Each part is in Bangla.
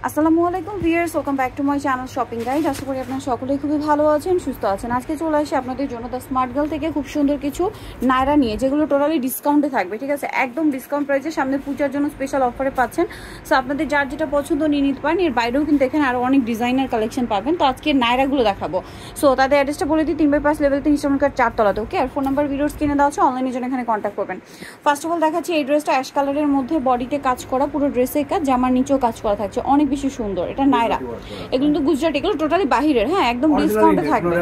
আসসালামু আলাইকুম viewers, welcome back to my channel shopping guide. আশা করি আপনারা সকলেই খুবই ভালো আছেন, সুস্থ আছেন। আজকে চলে আসি আপনাদের জন্য দ্য স্মার্ট গার্ল থেকে খুব সুন্দর কিছু নায়রা নিয়ে, যেগুলো টোটালি ডিসকাউন্টে থাকবে। ঠিক আছে, একদম ডিসকাউন্ট প্রাইসে সামনে পূজার জন্য স্পেশাল অফারে পাচ্ছেন। সো আপনাদের যার যেটা পছন্দ নিয়ে নিতে পারেন। এর বাইরেও কিন্তু এখানে আরও অনেক ডিজাইনার কালেকশন পাবেন। তো আজকে নায়রাগুলো দেখাবো। সো তাদের অ্যাড্রেসটা বলে দিই, 3/5 লেভেল 3 ইস্টার্ন 4তলাতে। ওকে, আর ফোন নাম্বার ভিডিওস কিনে দেওয়া আছে, অনলাইনের জন্য এখানে কন্ট্যাক্ট করবেন। ফার্স্ট অফ অল দেখাচ্ছি এই ড্রেসটা অ্যাশ কালারের মধ্যে, বডিতে কাজ করা, পুরো ড্রেসে কাজ, জামার নিচেও কাজ করা থাকছে, অনেক বেশি সুন্দর। এটা নায়রা, এগুলো কিন্তু গুজরাট, এগুলো টোটালি বাহিরের। হ্যাঁ, একদম ডিসকাউন্টে থাকবে।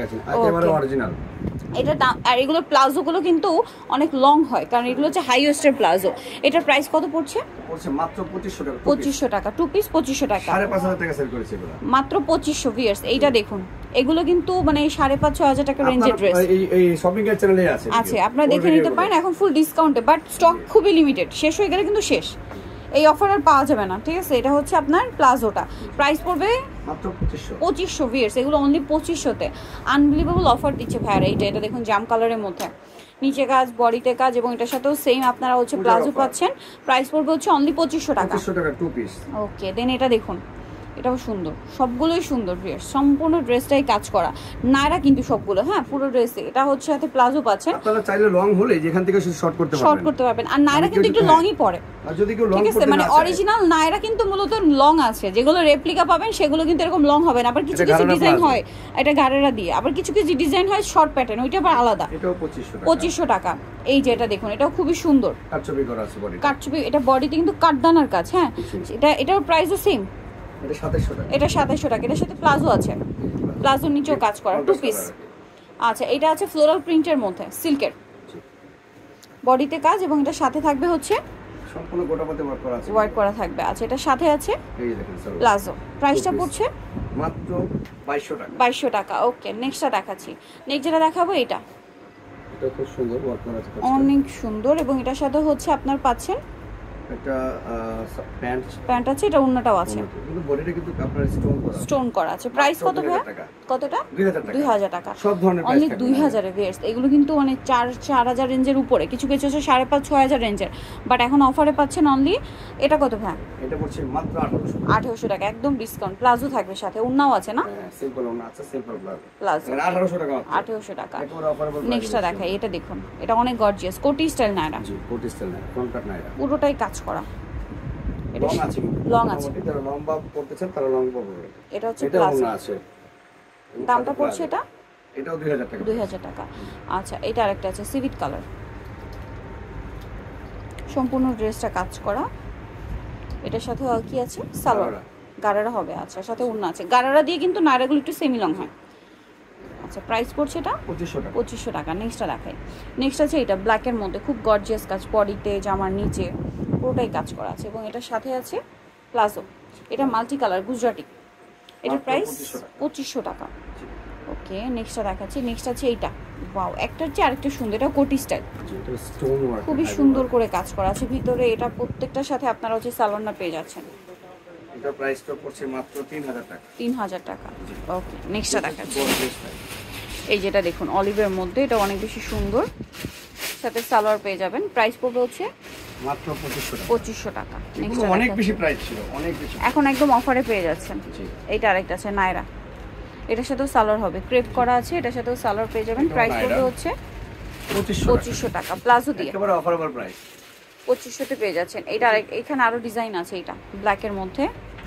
এটা আর এগুলো প্লাজো গুলো কিন্তু অনেক লং হয়, কারণ এগুলো হচ্ছে হাই ওয়েস্টের প্লাজো। এটার প্রাইস কত পড়ছে? মাত্র 2500 টাকা। 2500 টাকা, টু পিস 2500 টাকা, 5500 টাকা সেল করেছে এগুলো মাত্র 2500 ভিউয়ার্স। এইটা দেখুন, এগুলো কিন্তু মানে 5,500-6,000 টাকা রেঞ্জের ড্রেস। এই শপিং এর চ্যানেলে আছে, আপনারা দেখে নিতে পারেন। এখন ফুল ডিসকাউন্টে, বাট স্টক খুবই লিমিটেড, শেষ হয়ে গেলে কিন্তু শেষ, এই অফার আর পাওয়া যাবে না। ঠিক আছে, এটা হচ্ছে আপনার প্লাজোটা, প্রাইস পড়বে মাত্র 2500 ভিউয়ার্স। এগুলো অনলি 2500-তে আনবিলিভেবল অফার দিচ্ছে ভাইয়ারা। এটা দেখুন, জাম কালারের মধ্যে, নিচে কাজ, বডিতে কাজ, এবং এটার সাথেও সেম আপনারা হচ্ছে প্লাজো পাচ্ছেন। প্রাইস পড়বে হচ্ছে অনলি 2500 টাকা। 2500 টাকা টু পিস। ওকে, দেন এটা দেখুন, এটাও সুন্দর, সবগুলোই সুন্দর ভিউয়ার্স, সম্পূর্ণ ড্রেসটাই কাজ করা নায়রা কিন্তু সবগুলো। হ্যাঁ, পুরো ড্রেসে এটা হচ্ছে সাথে প্লাজো পাচ্ছেন। আপনারা চাইলে লং হলে যেখান থেকে শর্ট করতে পারবেন। আর নায়রা কিন্তু একটু লংই পড়ে। আর যদি কেউ লং করতে মানে অরিজিনাল নায়রা কিন্তু মূলত লং আছে, যেগুলো রেপ্লিকা পাবেন সেগুলো কিন্তু এরকম লং হবে না। আবার কিছু কিছু ডিজাইন হয় এটা গারেরা দিয়ে, আবার কিছু কিছু ডিজাইন হয় শর্ট প্যাটার্ন, ওইটা আবার আলাদা। এটাও 2500 টাকা। 2500 টাকা। এই যে এটা দেখুন, এটাও খুবই সুন্দর, কাটছবি করা আছে বডি, কাটছবি। এটা বডিতে কিন্তু কাটদানার কাজ। হ্যাঁ, এটার প্রাইসও সেম, এটা 2700 টাকা। এটা 2700 টাকা। এটার সাথে প্লাজো আছে, প্লাজোর নিচেও কাজ করা, টু পিস। আচ্ছা, এটা আছে ফ্লোরাল প্রিন্টের মধ্যে, সিল্কের, বডিতে কাজ, এবং এটার সাথে থাকবে হচ্ছে সম্পূর্ণ গোটাপাতে ওয়ার্ক করা থাকবে। আচ্ছা, এটার সাথে আছে এই দেখুন প্লাজো। প্রাইসটা পড়ছে মাত্র 2200 টাকা। 2200 টাকা। ওকে, নেক্সটটা দেখাচ্ছি। নেক্সট যেটা দেখাবো এটা খুব সুন্দর ওয়ার্ক করা আছে, অনেক সুন্দর, এবং এটার সাথে হচ্ছে আপনার পাচ্ছেন একটা প্যান্ট আছে, এটা ওন্নাটাও আছে, কিন্তু বডিটা কিন্তু আপনার স্টোন করা আছে। প্রাইস কত ভাই? কতটা? 2000 টাকা। সব ধরনের অনলি 2000 এ ভিউয়ার্স। এগুলো কিন্তু মানে 4000 রেঞ্জের উপরে, কিছু কিছু আছে 5,500-6,000 রেঞ্জের, বাট এখন অফারে পাচ্ছেন অনলি। এটা কত ভাই? এটা পড়ছে মাত্র 1800 টাকা, একদম ডিসকাউন্ট। প্লাজো থাকবে সাথে, ওন্নাও আছে না? সিম্পল ওন্না আছে, সিম্পল প্লাজো 1800 টাকা। 1800 টাকা। নেক্সটটা দেখাই, এটা দেখুন, এটা অনেক গর্জিয়াস, কোটি স্টাইল নায়রা। জি, কোটি স্টাইল নায়রা, কন্ট্রাক্ট নায়রা, পুরোটাই কাজ করা। এটা লং আছে, যারা লম্বা পড়তেছেন তারা লং পাবে। এটা হচ্ছে প্লাজো আছে। দামটা পড়ছে এটাও 2000 টাকা। 2000 টাকা। আচ্ছা, এটা আরেকটা আছে সিভিট কালার, সম্পূর্ণ ড্রেসটা কাজ করা। এটার সাথে কি আছে? সালোয়ার, গারারা হবে। আচ্ছা, সাথে ওড়না আছে। গারারা দিয়ে কিন্তু নায়রাগুলো একটু সেমি লং হয়। আচ্ছা, প্রাইস পড়ছে এটা 2500 টাকা। নেক্সটটা দেখাই। নেক্সট আছে এটা ব্ল্যাকের মধ্যে, খুব গর্জিয়াস কাজ, বডিতে, জামার নিচে পুরোটাই কাজ করা আছে, এবং এটার সাথে আছে প্লাজো। এটা মাল্টি কালার গুজরাটি। এটার প্রাইস 2500 টাকা। ওকে, নেক্সটটা দেখাচ্ছি। নেক্সট আছে এইটা, ওয়াও, একটার চেয়ে আরেকটা সুন্দর। এটা কোটি স্টাইল, খুবই সুন্দর করে কাজ করা আছে ভিতরে। এটা প্রত্যেকটার সাথে আপনারা হচ্ছে সালোয়ারটা পেয়ে যাচ্ছেন। এটা প্রাইসটা পড়ছে মাত্র 3000 টাকা। 3000 টাকা। ওকে, নেক্সটটা দেখাচ্ছি। এই যেটা দেখুন, অলিভের মধ্যে, এটা অনেক বেশি সুন্দর, সাথে সালোয়ার পেয়ে যাবেন। প্রাইস পড়বে হচ্ছে মাত্র 2500 টাকা। নেক্সট অনেক বেশি প্রাইস ছিল, অনেক বেশি, এখন একদম অফারে পেয়ে যাচ্ছেন। এইটা আরেকটা আছে নায়রা, এটার সাথেও সালোয়ার হবে, ক্রেপ করা আছে, এটার সাথেও সালোয়ার পেয়ে যাবেন। প্রাইস পড়বে হচ্ছে 2500 টাকা, প্লাজো দিয়ে একেবারে অফারেবল প্রাইস। 2500 তে পেয়ে যাচ্ছেন। এইটা এখানে আরো ডিজাইন আছে, এটা ব্ল্যাকের মধ্যে।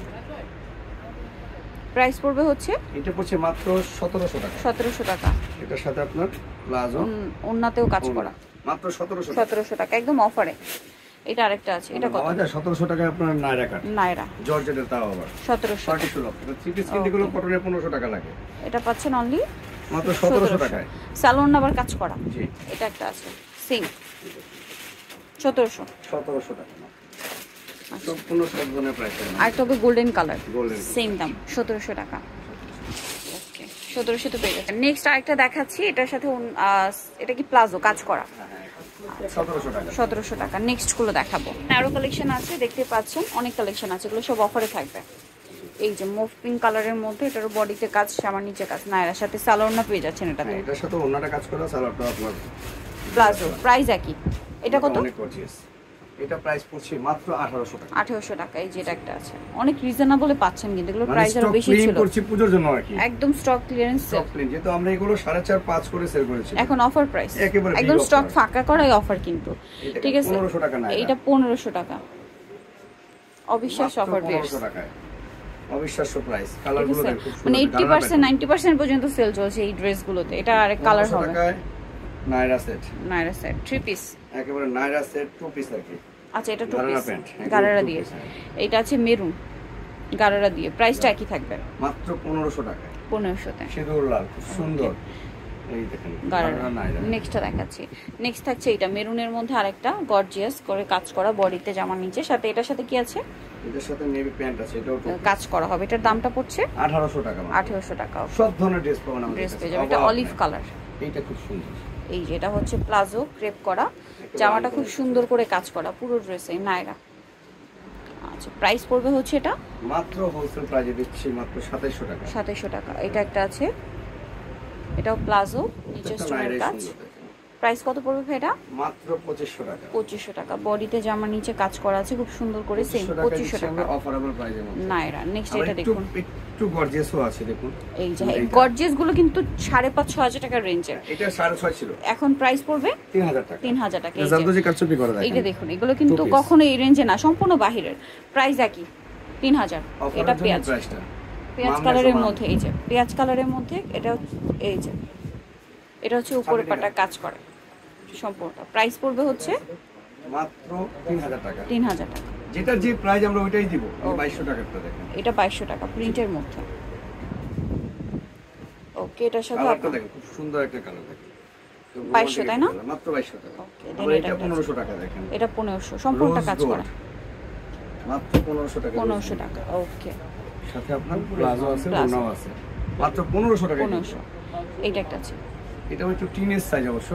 প্রাইস পড়বে হচ্ছে, এটা পড়ছে মাত্র 1700 টাকা। 1700 টাকা। এটার সাথে আপনার প্লাজো, ওন্নাতেও কাজ করা, মাত্র 1700 টাকা, একদম অফারে। এটা আরেকটা আছে, এটা কত? 1700 টাকা আপনার নায়রা কাট, নায়রা জর্জেটের, তাও আবার 1700 টাকা। থ্রি পিস কিনতে গেলে কটনের 1500 টাকা লাগে, এটা পাচ্ছেন অনলি মাত্র 1700 টাকায়। সালোয়ার আবার কাজ করা। জি, এটা একটা আছে সেম 1700 টাকা। সম্পূর্ণ সব ধরনের প্রাইস। আর তবে গোল্ডেন কালার, সেম দাম 1700 টাকা। ওকে, 1700 তে পেয়ে যাচ্ছেন। নেক্সট আরেকটা দেখাচ্ছি, এটার সাথে এটা কি প্লাজো কাজ করা, 1700 টাকা। নেক্সট গুলো দেখাবো, আরো কালেকশন আছে, দেখতে পাচ্ছেন অনেক কালেকশন আছে, এগুলো সব অফারে থাকবে। এই যে মুভ পিঙ্ক কালারের মধ্যে, এটার বডিতে কাজ, সামার নিচে কাজ, নায়রার সাথে সালোয়ারটা পেয়ে যাচ্ছেন। এটাতে এটার সাথে ওন্নাটা কাজ করা, সালোয়ারটা আপনার প্লাজো। প্রাইস একই। এটা কত? এটা প্রাইস পড়ছে মাত্র 1800 টাকা। 1800 টাকা। এই যেটা একটা আছে, অনেক রিজনেবলে পাচ্ছেন, কিন্তু এগুলো মানে প্রাইস আরো বেশি ছিল। স্টক করছি পূজোর জন্য আর কি, একদম stock clearance sale. Stock clean, যেহেতু আমরা এগুলো 4.5 5 করে সেল করেছি, এখন অফার প্রাইস, একেবারে একদম স্টক ফাঁকা করাই অফার কিন্তু। ঠিক আছে, 1500 টাকা না, এটা 1500 টাকা। অবিশ্বাস্য অফার বেশ, 1500 টাকায় অবিশ্বাস্য প্রাইস। কালারগুলো দেখুন, মানে 80% 90% পর্যন্ত সেল চলছে এই ড্রেসগুলোতে। এটা আরেক কালার হবে। Naira set, Naira set 3 piece, একেবারে নাইরা সেট 2 পিস আর কি। আচ্ছা, এটা 2 পিস গারারা দিয়ে। এটা আছে মেরুন গারারা দিয়ে, প্রাইসটা একই থাকবে মাত্র 1500 টাকা। 1500 তে সিঁদুর লাল, খুব সুন্দর। এই দেখেন গারারা নাইরা। নেক্সটটা দেখাচ্ছি। নেক্সট থাকছে এটা মেরুনের মধ্যে আরেকটা গর্জিয়াস করে কাজ করা, বডিতে জামার নিচে, সাথে এটার সাথে কি আছে, এটার সাথে নেভি প্যান্ট আছে, এটাও কাজ করা হবে। এটার দামটা পড়ছে 1800 টাকা। 1800 টাকা। সব ধরনের ড্রেস পাবেন আমাদের ড্রেস কাছে। পেয়ে যাবেন। এটা অলিভ কালার, এইটা খুব সুন্দর। এই যে এটা হচ্ছে প্লাজো ক্রেপ করা, জামাটা খুব সুন্দর করে কাজ করা পুরো ড্রেসে নাইরা। আচ্ছা, প্রাইস পড়বে হচ্ছে এটা মাত্র হোলসেল প্রাইসে দিচ্ছি মাত্র 2700 টাকা। 2700 টাকা। এটা একটা আছে, এটাও প্লাজো, নিচে স্টোনের কাজ। প্রাইস কত পড়বে ভাই এটা? মাত্র 2500 টাকা। 2500 টাকা। বডিতে জামার নিচে কাজ করা আছে খুব সুন্দর করে, সেম 2500 টাকা অফারেবল প্রাইসে নাইরা। নেক্সট এটা দেখুন, একটু গর্জিয়াসও আছে দেখুন। এই যে এই গর্জিয়াস গুলো কিন্তু 5,500-6,000 টাকার রেঞ্জের। এটা 6.5 ছিল, এখন প্রাইস পড়বে 3000 টাকা। 3000 টাকা। এই যে কারচুপি করা দেখেন, এইটা দেখুন, এগুলো কিন্তু কখনো এই রেঞ্জে না, সম্পূর্ণ বাহিরের। প্রাইস একই 3000। এটা পেঁয়াজ কালারের মধ্যে, এই যে পেঁয়াজ কালারের মধ্যে, এটা এই যে এটা হচ্ছে উপরে পাটা কাজ করে সম্পূর্ণ। প্রাইস পড়বে হচ্ছে মাত্র 3000 টাকা। 3000 টাকা। যেটা যে প্রাইস আমরা ওইটাই দিব। 2200 টাকাটা দেখেন, এটা 2200 টাকা প্রিন্টের মধ্যে। ওকে, এটার সাথে কালারটা দেখেন, খুব সুন্দর একটা কালার দেখেন। 2200 তাই না? মাত্র 2200 টাকা। ওকে, আর এটা 1500 টাকা দেখেন। এটা 1500, সম্পূর্ণটা কাজ করা। মাত্র 1500 টাকা। 1500 টাকা। ওকে, সাথে আপনার প্লাজো আছে, ওনাও আছে, মাত্র 1500 টাকা। 1500। এইটা একটা আছে, এটা একটু টিনেজ সাইজ অবশ্য,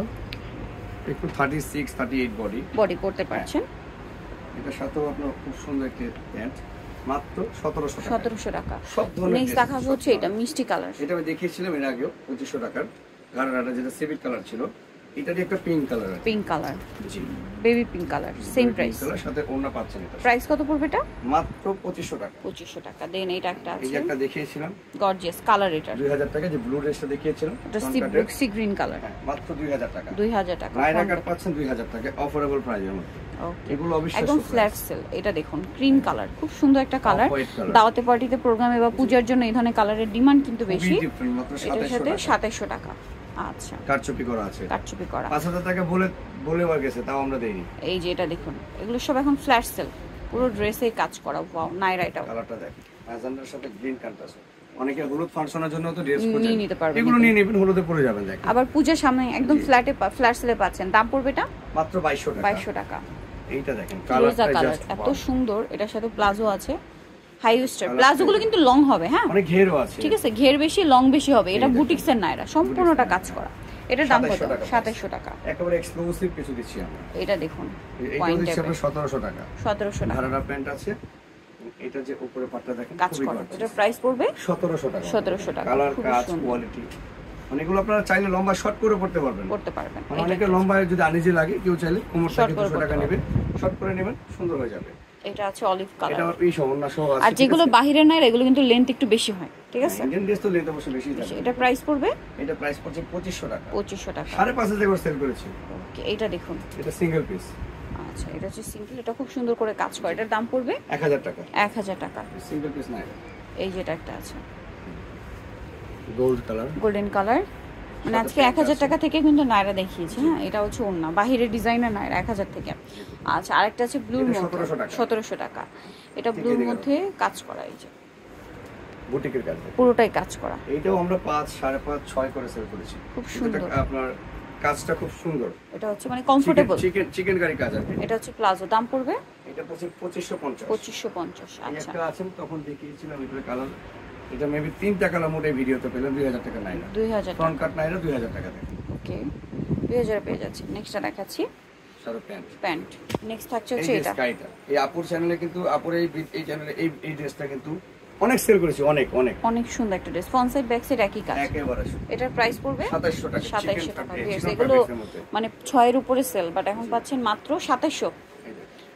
একটু 36 38 বডি পড়তে পারছেন। এটার সাথেও আপনার খুব সুন্দর একটা প্যান্ট, মাত্র 1700 টাকা। 1700 টাকা। সব ধরনের নেক্সট দেখাবো হচ্ছে এটা মিষ্টি কালার। এটা আমি দেখিয়েছিলাম এর আগেও 2500 টাকার গারারাটা, যেটা সিভিট কালার ছিল। এটারই একটা পিঙ্ক কালার আছে, পিঙ্ক কালার, জি baby pink colour, same price. সাথে ওড়না পাচ্ছেন। এটা প্রাইস কত পড়বে এটা? মাত্র 2500 টাকা। 2500 টাকা। দেন এটা একটা এই আছে, যে একটা দেখিয়েছিলাম গর্জিয়াস কালার, এটা 2000 টাকা। যে ব্লু ড্রেসটা দেখিয়েছিলাম, এটা সি গ্রিন কালার, মাত্র 2000 টাকা। 2000 টাকা। নাইরা কাট পাচ্ছেন 2000 টাকা অফারেবল প্রাইসের মধ্যে। ওকে, এগুলো অবশ্যই একদম ফ্ল্যাট সেল। এটা দেখুন ক্রিম কালার, খুব সুন্দর একটা কালার। দাওয়াতে পার্টিতে, প্রোগ্রামে বা পূজার জন্য এই ধরনের কালারের ডিমান্ড কিন্তু বেশি। মাত্র এটার সাথে 2700 টাকা। আচ্ছা, কারচুপি করা আছে, কারচুপি করা। 5000 টাকা বলে গেছে, তাও আমরা দেইনি। এই যে এটা দেখুন, এগুলো সব এখন ফ্ল্যাট সেল, পুরো ড্রেসে কাজ করা। ওয়াও, নাইরা। এটা কালারটা দেখেন, ম্যাজেন্ডার সাথে গ্রিন কন্ট্রাস্ট। অনেকে হলুদ ফাংশনের জন্য তো ড্রেস নিয়ে নিতে পারবেন, এগুলো নিয়ে নেবেন, হলুদে পরে যাবেন। দেখেন, আবার পূজার সামনে একদম ফ্ল্যাট সেলে পাচ্ছেন। দাম পড়বে এটা মাত্র 2200 টাকা। 2200 টাকা। এইটা দেখেন, কালারটা জাস্ট এত সুন্দর। এটার সাথে প্লাজো আছে, হাই ওয়েস্টার। প্লাজো গুলো কিন্তু লং হবে, হ্যাঁ অনেক ঘেরও আছে, ঠিক আছে, ঘের বেশি, লং বেশি হবে। এটা বুটিক্সের নাইরা, সম্পূর্ণটা কাজ করা। এটার দাম কত? 2700 টাকা। একেবারে এক্সক্লুসিভ কিছু দিচ্ছি আমরা। এটা দেখুন, পয়েন্ট টাইপের 1700 টাকা। 1700 টাকা। গারারা প্যান্ট আছে, এটা যে উপরে পাটটা দেখেন কাজ করা। এটা প্রাইস পড়বে 1700 টাকা। 1700 টাকা। কালার, কাজ, কোয়ালিটি অনেকগুলো। আপনারা চাইলে লম্বা শর্ট করে পড়তে পারবেন। অনেকে লম্বা যদি আনিজি লাগে, কেউ চাইলে কোমর থেকে 200 টাকা নেবে, শর্ট করে নেবেন, সুন্দর হয়ে যাবে। এটা আছে অলিভ কালার। এটা এই সমন্বয় সহ আছে। আর যেগুলো বাহিরের নাই, এগুলো কিন্তু লেন্থ একটু বেশি হয়, ঠিক আছে? ইন্ডিয়ান ড্রেস তো লেন্থ অবশ্য বেশি থাকে। এটা প্রাইস পড়বে, এটা প্রাইস পড়ছে 2500 টাকা। 2500 টাকা। 5500 করে সেল করেছি। ওকে, এটা দেখুন, এটা সিঙ্গেল পিস। আচ্ছা, এটা হচ্ছে সিম্পল। এটা খুব সুন্দর করে কাজ করে। এটার দাম পড়বে 1000 টাকা। 1000 টাকা। সিঙ্গেল পিস না। এই যেটা একটা আছে গোল্ড কালার, গোল্ডেন কালার। মানে আজকে 1000 টাকা থেকে কিন্তু নাইরা দেখিয়েছে, হ্যাঁ। এটা হচ্ছে ওন্না, বাহিরের ডিজাইনার নাইরা 1000 থেকে। আচ্ছা, আরেকটা আছে ব্লুর মধ্যে, 1700 টাকা। এটা ব্লুর মধ্যে কাজ করা, এই যে বুটিকের কাজ, পুরোটাই কাজ করা। এইটাও আমরা 5, 5.5, 6 করে সেল করেছি। খুব সুন্দর আপনার কাজটা, খুব সুন্দর। এটা হচ্ছে মানে কমফোর্টেবল চিকেন কারি কাজ আছে। এটা হচ্ছে প্লাজো। দাম পড়বে এটা পড়ছে 2550। 2550। আচ্ছা, একটা আছে তখন দেখিয়েছিলাম এটা কালার। এটা মেবি 3টা কালার মোটে ভিডিওতে পেলাম। 2000 টাকা নাইরা, 2000 ফ্রন্ট কাট নাইরা 2000 টাকা দেখেন। ওকে, 2000 পেয়ে যাচ্ছে। নেক্সটটা দেখাচ্ছি, সাদা প্যান্ট। নেক্সট থাকছে হচ্ছে এটা। এই আপুর চ্যানেলে কিন্তু, আপুর এই চ্যানেলে এই ড্রেসটা কিন্তু অনেক সেল করেছি, অনেক সুন্দর একটা dress. Front side back side একই কাজ। একেবারে এটার প্রাইস পড়বে 2700 টাকা। 2700 টাকা। এগুলো মানে 6 এর উপরে সেল, বাট এখন পাচ্ছেন মাত্র 2700।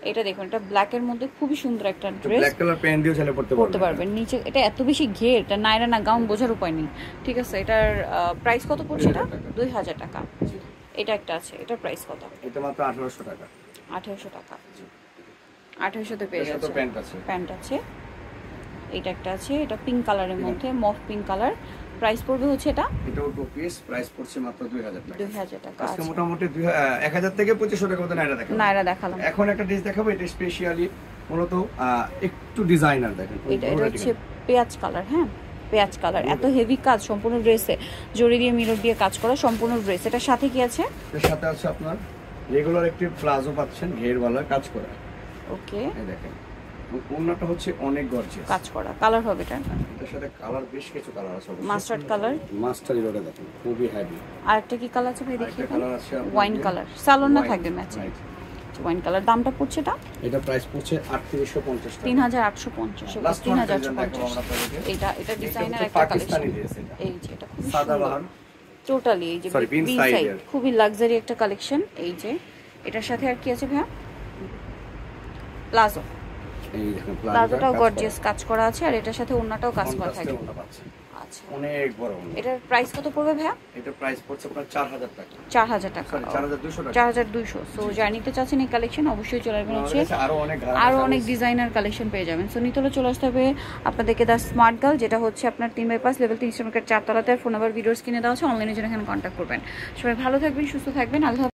এটা দেখুন, এটা ব্ল্যাক এর মধ্যে খুবই সুন্দর একটা ড্রেস, ব্ল্যাক কালার প্যান্ট দিয়েও চাইলে পড়তে পারবেন। নিচে এটা এত বেশি ঘের, এটা নাইরা না গাউন বোঝার উপায় নেই, ঠিক আছে। এটার প্রাইস কত পড়ছে? এটা 2000 টাকা। এটা একটা আছে, এটার প্রাইস কত? এটা মাত্র 1800 টাকা। 1800 টাকা, 1800 তে পেয়ে যাচ্ছে। প্যান্ট আছে, এটা একটা আছে, এটা পিঙ্ক কালারের মধ্যে, মফ পিঙ্ক কালার। প্রাইস পড়বে হচ্ছে এটাও 2 পিস, প্রাইস পড়ছে মাত্র 2000 টাকা। 2000 টাকা। আজকে মোটামুটি 1000 থেকে 2500 টাকা মতো নাইরা দেখালাম। এখন একটা ড্রেস দেখাবো, এটা স্পেশালি মূলত একটু ডিজাইনার। দেখেন এটা হচ্ছে পেঁয়াজ কালার। হ্যাঁ, পেঁয়াজ কালার, এত হেভি কাজ সম্পূর্ণ ড্রেসে, জরি দিয়ে মিরর দিয়ে কাজ করা সম্পূর্ণ ড্রেস। এটার সাথে কি আছে? এর সাথে আছে আপনার রেগুলার একটি প্লাজো পাচ্ছেন, ঘেরওয়ালা কাজ করা। ওকে, এই দেখেন, ওন্নাটা হচ্ছে অনেক গর্জিয়াস কাজ করা। কালার হবে এটা? এটার সাথে কালার বেশ কিছু কালার আছে। মাস্টার্ড কালার, মাস্টার্ড ইয়েলোটা দেখেন খুবই হেভি। আরেকটা কি কালার আছে ভাই দেখি? কালার আছে ওয়াইন কালার, সালোন না থাকবে ম্যাচিং। Wine colour. দামটা পড়ছে এটা প্রাইস পড়ছে 3850 টাকা। 3850, 3850। এটা ডিজাইনার একটা কালেকশন। এই যে এটা খুব সাদাবাহার টোটালি, এই যে বি সাইড, খুবই লাক্সারি একটা কালেকশন। এই যে এটার সাথে আর কি আছে ভাইয়া? প্লাজো। এই দেখুন, প্লাজোটাও গর্জিয়াস কাজ করা আছে, আর এটার সাথে ওন্নাটাও কাজ করা থাকে। আচ্ছা, অনেক বড় ওন্না। এটার প্রাইস কত পড়বে ভাইয়া? এটার প্রাইস পড়ছে আপনার 4000 টাকা। 4000 টাকা, 4200 টাকা। 4200। সো যারা নিতে চাচ্ছেন এই কালেকশন, অবশ্যই চলে আসবেন। হচ্ছে আরো অনেক ডিজাইনার কালেকশন পেয়ে যাবেন। সো নিতে হলে চলে আসতে হবে আপনাদেরকে দ্য স্মার্ট গার্ল, যেটা হচ্ছে আপনার 3/5 লেভেল 3 ইস্টার্ন মার্কেট 4 তলাতে। আর ফোন নাম্বার ভিডিওস কিনে দেওয়া আছে, অনলাইনে জন্য এখানে কন্ট্যাক্ট করবেন। সবাই ভালো থাকবেন, সুস্থ থাকবেন। আল্লাহ।